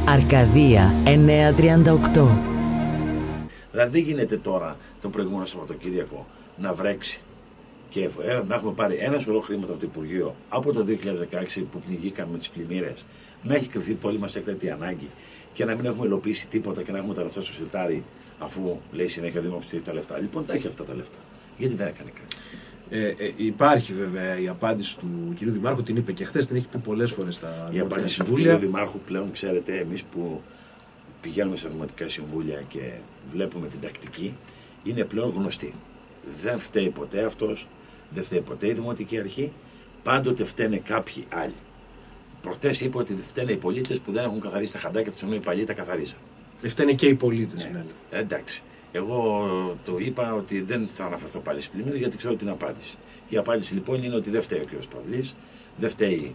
Αρκαδία 938. Δηλαδή δεν γίνεται τώρα το προηγούμενο Σαββατοκύριακο να βρέξει και να έχουμε πάρει ένα σωρό χρήματα από το Υπουργείο από το 2016 που πνιγήκαμε με τις πλημμύρες, να έχει κρυφθεί πολύ μας έκτακτη ανάγκη και να μην έχουμε υλοποιήσει τίποτα και να έχουμε τα λεφτά στο σιτάρι, αφού λέει συνέχεια Δημοκρατία τα λεφτά. Λοιπόν, τα έχει αυτά τα λεφτά. Γιατί δεν έκανε κάτι. Υπάρχει βέβαια η απάντηση του κ. Δημάρχου, την είπε και χθες, την έχει πει πολλές φορές στα η απάντηση συμβούλια. του κ. Δημάρχου πλέον, ξέρετε, εμείς που πηγαίνουμε στα δημοτικά συμβούλια και βλέπουμε την τακτική, είναι πλέον γνωστή. Δεν φταίει ποτέ αυτός, δεν φταίει ποτέ η Δημοτική Αρχή, πάντοτε φταίνε κάποιοι άλλοι. Προχτές είπε ότι φταίνε οι πολίτες που δεν έχουν καθαρίσει τα χαντάκια τους, ενώ οι παλιοί τα καθαρίζαν. Φταίνε και οι πολίτες. Ναι. Εντάξει. Εγώ το είπα ότι δεν θα αναφερθώ πάλι στις πλημμύρες γιατί ξέρω την απάντηση. Η απάντηση λοιπόν είναι ότι δεν φταίει ο κ. Παυλής, δεν φταίει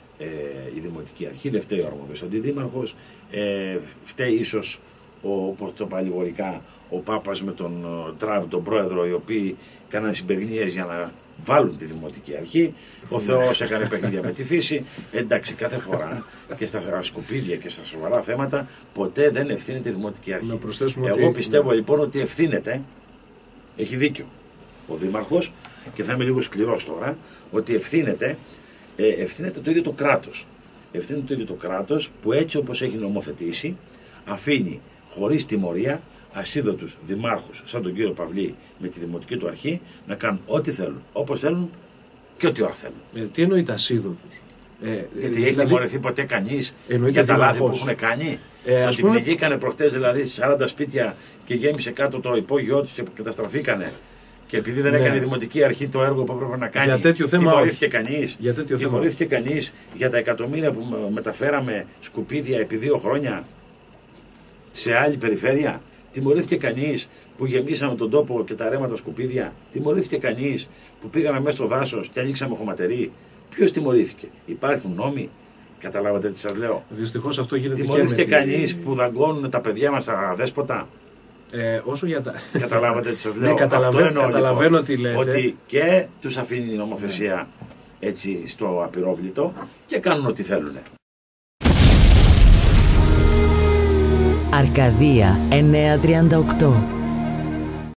η Δημοτική Αρχή, δεν φταίει ο αρμόδιος αντιδήμαρχος, φταίει ίσως όπως το παλιγορικά ο Πάπας με τον Τραμπ, τον πρόεδρο, οι οποίοι κάνανε συμπεριγνίες για να βάλουν τη Δημοτική Αρχή. Ο Θεός έκανε παιχνίδια με τη φύση. Εντάξει, κάθε φορά και στα σκουπίδια και στα σοβαρά θέματα ποτέ δεν ευθύνεται η Δημοτική Αρχή. Εγώ πιστεύω λοιπόν ότι ευθύνεται, έχει δίκιο ο Δήμαρχος και θα είμαι λίγο σκληρός τώρα, ότι ευθύνεται το ίδιο το κράτος. Ευθύνεται το ίδιο το κράτος που έτσι όπως έχει νομοθετήσει αφήνει χωρίς τιμωρία ασίδωτους δημάρχους σαν τον κύριο Παυλή με τη Δημοτική του Αρχή να κάνουν ό,τι θέλουν, όπως θέλουν και ό,τι ώρα θέλουν. Τι εννοείται ασίδωτους? Γιατί έχει τιμωρηθεί ποτέ κανείς για τα λάθη που έχουν κάνει? Ότι πνιγήκανε προχτές δηλαδή 40 σπίτια και γέμισε κάτω το υπόγειό τους και καταστραφήκανε. Και επειδή δεν έκανε η Δημοτική Αρχή το έργο που έπρεπε να κάνει, τιμωρήθηκε κανείς? Τιμωρήθηκε κανείς για τα εκατομμύρια που μεταφέραμε σκουπίδια επί 2 χρόνια σε άλλη περιφέρεια? Τιμωρήθηκε κανείς που γεμίσαμε τον τόπο και τα ρέματα σκουπίδια? Τιμωρήθηκε κανείς που πήγαμε μέσα στο δάσος και ανοίξαμε χωματερή? Ποιος τιμωρήθηκε? Υπάρχουν νόμοι? Καταλάβατε τι σας λέω? Δυστυχώς αυτό γίνεται. Τιμωρήθηκε κανείς που δαγκώνουν τα παιδιά μας στα δέσποτα? Όσο για τα... Καταλάβατε τι σας λέω? Ναι, καταλαβαίνω τι λέτε. Ότι και τους αφήνει η νομοθεσία έτσι στο απειρόβλητο και κάνουν ό,τι θέλουν. Αρκαδία 938.